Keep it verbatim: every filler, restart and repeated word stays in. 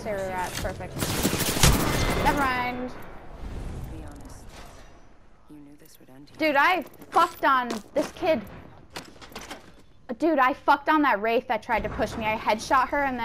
stay where we're at. Perfect. Never mind. Be honest. You knew this would end here. Dude, I fucked on this kid. Dude, I fucked on that Wraith that tried to push me. I headshot her and then